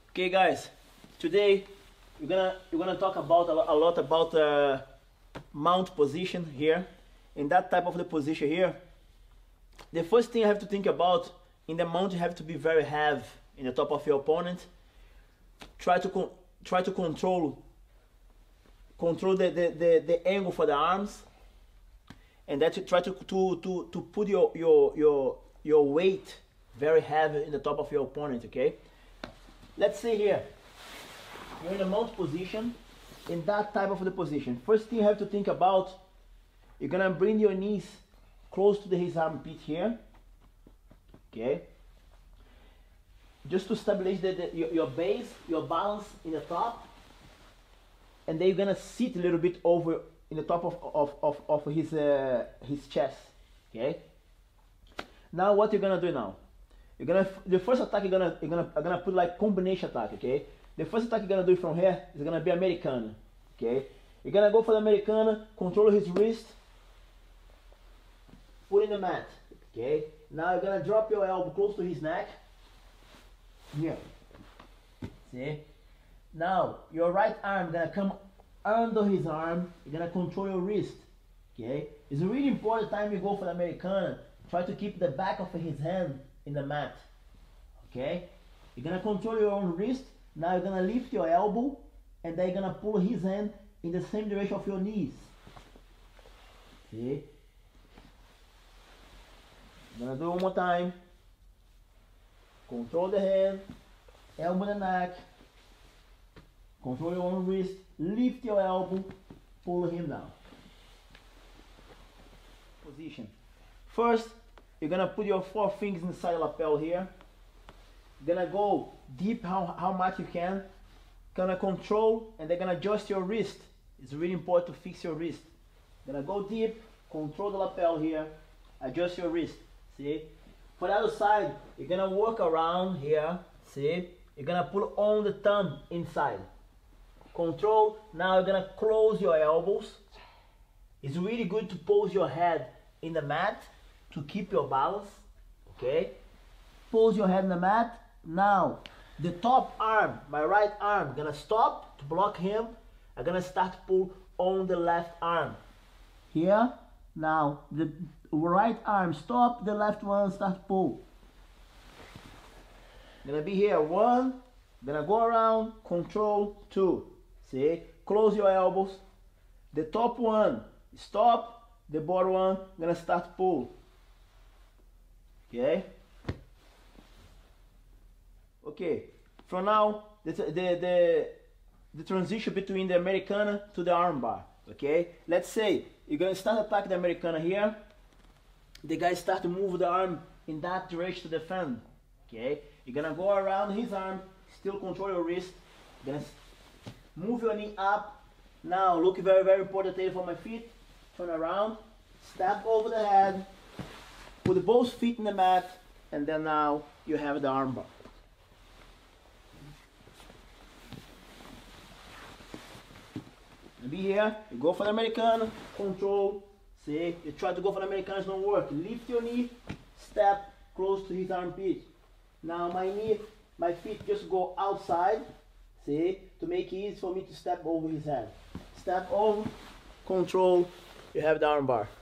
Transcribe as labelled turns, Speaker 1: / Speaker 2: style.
Speaker 1: Okay, guys, today we're gonna talk about a lot about mount position here. In that type of the position here, the first thing you have to think about in the mount, you have to be very heavy in the top of your opponent. Try to control the angle for the arms, and that you try to put your weight very heavy in the top of your opponent. Okay, let's say here you're in a mount position, in that type of the position. First thing you have to think about, you're gonna bring your knees close to his armpit here. Okay, just to establish your base, your balance in the top, and then you're gonna sit a little bit over in the top of his chest. Okay. Now what you're gonna do now? The first attack you're gonna put like combination attack. Okay. The first attack you're gonna do from here is gonna be Americana. Okay. You're gonna go for the Americana, control his wrist, put in the mat. Okay. Now you're gonna drop your elbow close to his neck. Here. See? Now your right arm gonna come under his arm. You're gonna control your wrist. Okay? It's a really important time you go for the Americana. Try to keep the back of his hand in the mat. Okay? You're gonna control your own wrist. Now you're gonna lift your elbow, and then you're gonna pull his hand in the same direction of your knees. See? I'm gonna do it one more time. Control the hand, elbow the neck, control your own wrist, lift your elbow, pull him down. Position. First, you're gonna put your 4 fingers inside the lapel here. You're gonna go deep how much you can. Gonna control, and they're gonna adjust your wrist. It's really important to fix your wrist. Gonna go deep, control the lapel here, adjust your wrist. See? For the other side, you're gonna work around here. See? You're gonna pull on the thumb inside. Control. Now you're gonna close your elbows. It's really good to pose your head in the mat to keep your balance. Okay? Pose your head in the mat. Now, the top arm, my right arm, gonna stop to block him. I'm gonna start to pull on the left arm. Here. Now, the right arm stop, the left one start pull. Gonna be here 1, gonna go around, control 2. See? Close your elbows. The top one stop, the bottom one gonna start pull. Okay? Okay. From now, the transition between the Americana to the armbar. Okay? Let's say you're gonna start attack the Americana here. The guy start to move the arm in that direction to defend. Okay? You're gonna go around his arm, still control your wrist. You're gonna move your knee up. Now look very, very important for my feet. Turn around, step over the head, put both feet in the mat, and then now you have the armbar. Be here, you go for the Americana, control. See, you try to go for the Americana, it don't work. Lift your knee, step close to his armpit. Now my feet just go outside, see, to make it easy for me to step over his head. Step over, control, you have the armbar.